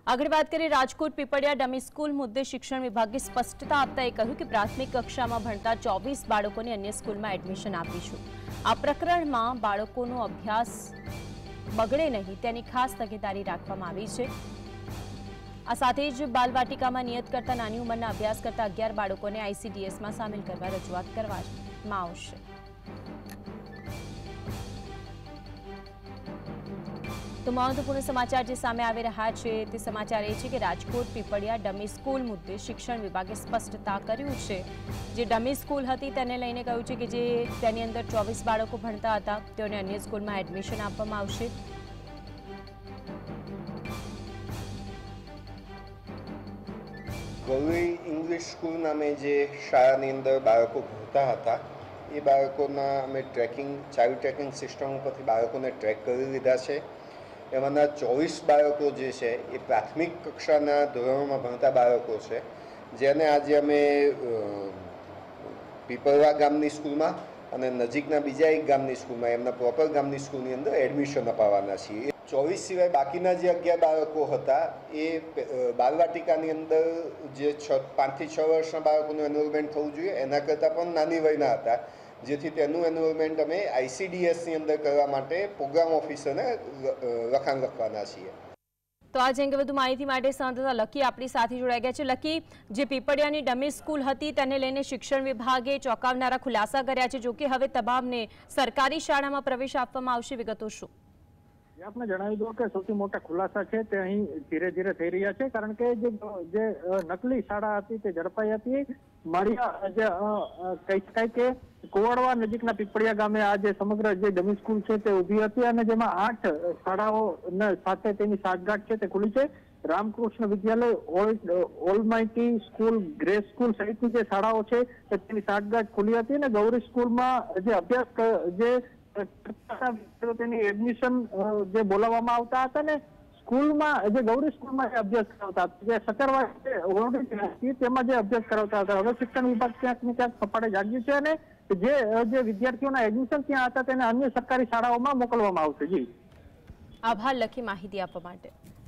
આગળ વાત કરીએ રાજકોટ પીપળિયા ડમી સ્કૂલ મુદ્દે શિક્ષણ વિભાગે સ્પષ્ટતા આપતા કહ્યું કે પ્રાથમિક કક્ષામાં ભણતા 24 બાળકોને અન્ય સ્કૂલમાં એડમિશન આપીશું। આ પ્રકરણમાં બાળકોનો અભ્યાસ બગડે નહીં તેની ખાસ તકેદારી રાખવામાં આવી છે। આ સાથે જ બાલવાટિકામાં નિયત કરતા નાની ઉંમરના અભ્યાસ કરતા 11 બાળકોને આઈસીડીએસમાં સામેલ કરવા રજૂઆત કરવામાં આવશે। तो महत्वपूर्ण समाचार जो सामे आवी रहा है ते समाचार ए छे के राजकोट पीपळिया डमी स्कूल मुद्दे शिक्षण विभागे स्पष्टता कर्युं छे। जे डमी स्कूल हती तेने लईने कह्युं छे के जे तेनी अंदर 24 बाळको भणता हता तेओने अन्य स्कूलमां एडमिशन आपवामां आवशे। गौरी इंग्लिश स्कूल नामे जे शाळानी अंदर बाळको भणता हता ए बाळकोना अमे ट्रेकिंग चाइल्ड ट्रेकिंग सिस्टम परथी बाळकोने ट्रेक करी लीधा छे। एमांना 24 बाळको जे छे ए प्राथमिक कक्षाना धोरણોમાં ભણતા બાળકો છે જેને આજે અમે પીપળવા ગામની સ્કૂલમાં અને નજીકના બીજા એક ગામની સ્કૂલમાં એમના પ્રોપર ગામની સ્કૂલની અંદર એડમિશન અપાવવાના છીએ। 24 સિવાય બાકીના જે 11 બાળકો હતા એ બાલવાટિકાની અંદર જે 5 થી 6 વર્ષના બાળકોનું એનરોલમેન્ટ થવું જોઈએ એના કરતાં પણ નાની વયના હતા જેથી તેનું એનરોલમેન્ટ અમે આઈસીડીએસની અંદર કરવા માટે પ્રોગ્રામ ઓફિસરને લખાણ લખવાના છીએ। तो आज अंगे વધુ માહિતી માટે સંવાદદાતા લકી આપણી સાથે જોડાઈ ગયા છે। લકી, જે પીપળિયાની ડમી સ્કૂલ હતી તેને લઈને શિક્ષણ વિભાગે ચોંકાવનારા ખુલાસા કર્યા છે, જો કે હવે તમામને સરકારી શાળામાં પ્રવેશ આપવામાં આવશે, વિગતો શું? આપને જણાવી દો કે સૌથી મોટા ખુલાસા છે તે અહીં ધીરે ધીરે થઈ રહ્યા છે, કારણ કે જે નકલી શાળા હતી તે ઝડપાઈ હતી। માળિયા જે કહી શકાય કે કોવાડવા નજીકના પીપળિયા ગામે આ જે સમગ્ર જે ડમી સ્કૂલ છે તે ઊભી હતી અને જેમાં 8 શાળાઓ સાથે તેની સાંઠગાંઠ છે તે ખુલી છે। Ramakrishna Vidyalaya, Almighty school, Grace school સહિતની જે શાળાઓ છે તેની સાંઠગાંઠ ખુલી હતી અને ગૌરી સ્કૂલમાં જે અભ્યાસ જે તેની એડમિશન જે બોલાવવામાં આવતા હતા ને સ્કૂલમાં જે ગૌરી સ્કૂલમાં અભ્યાસ કરાવતા હતા, જે સત્તરવાડી તેમાં જે અભ્યાસ કરાવતા હતા, હવે શિક્ષણ વિભાગ ક્યાંક ને ક્યાંક સપાટે જાગ્યું છે અને જે વિદ્યાર્થીઓના એડમિશન ત્યાં હતા તેને અન્ય સરકારી શાળાઓમાં મોકલવામાં આવશે। જી, આભાર લખી માહિતી આપવા માટે।